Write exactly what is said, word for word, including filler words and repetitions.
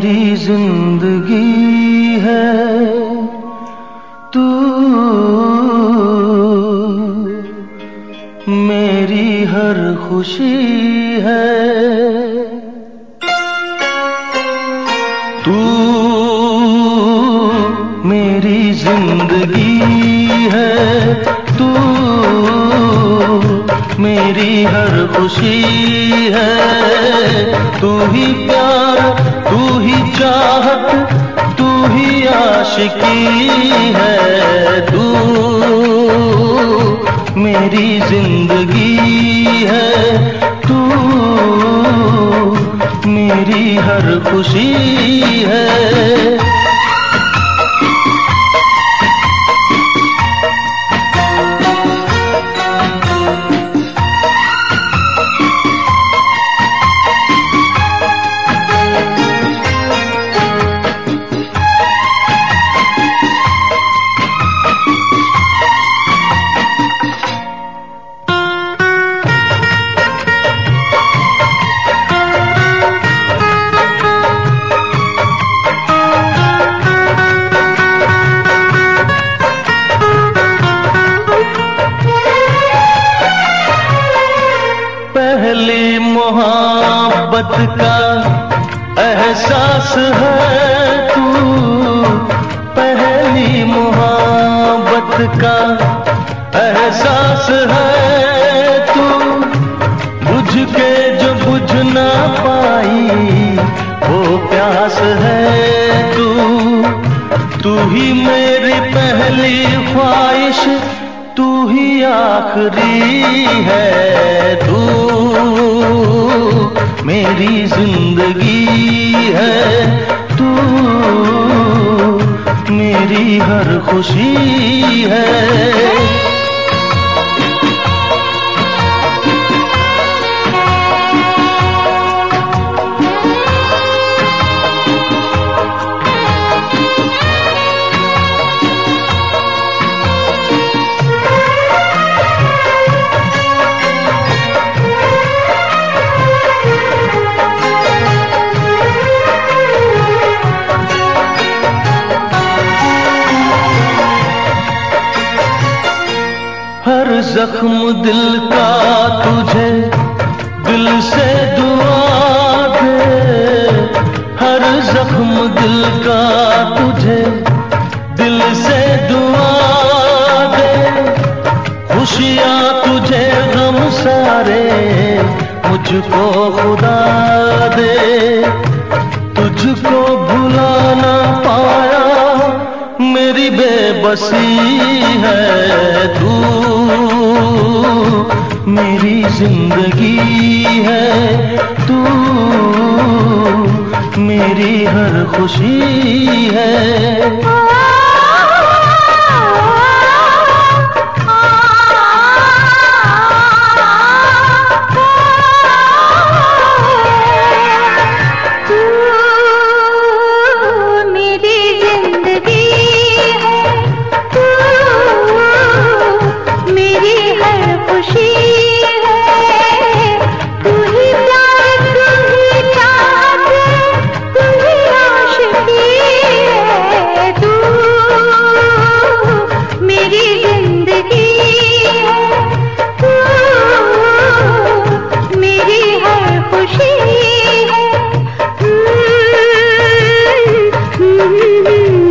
मेरी जिंदगी है तू, मेरी हर खुशी है तू, मेरी जिंदगी है तू, मेरी हर खुशी है। तू ही प्यार, तू ही चाहत, तू ही आशिकी है। तू मेरी जिंदगी है तू, मेरी हर खुशी है। पहली मोहब्बत का एहसास है तू, पहली मोहब्बत का एहसास है तू। बुझ के जो बुझ ना पाई वो प्यास है तू। तू ही मेरी पहली ख्वाहिश, तू ही आखिरी है। तू मेरी जिंदगी है तू, मेरी हर खुशी है। हर जख्म दिल का तुझे दिल से दुआ दे, हर जख्म दिल का तुझे दिल से दुआ दे। खुशियाँ तुझे गम सारे मुझको खुदा दे। तुझको भुला ना पाया मेरी बेबसी है तू, मेरी जिंदगी है तू, मेरी हर खुशी है।